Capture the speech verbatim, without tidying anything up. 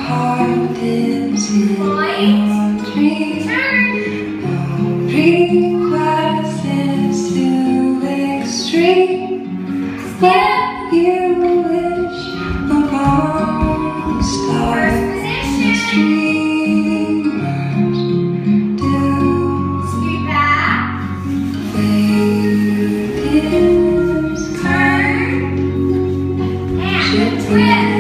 heart lives in your dream. No dream rises to extreme. When you wish upon stars and streamers do. Fate is kind.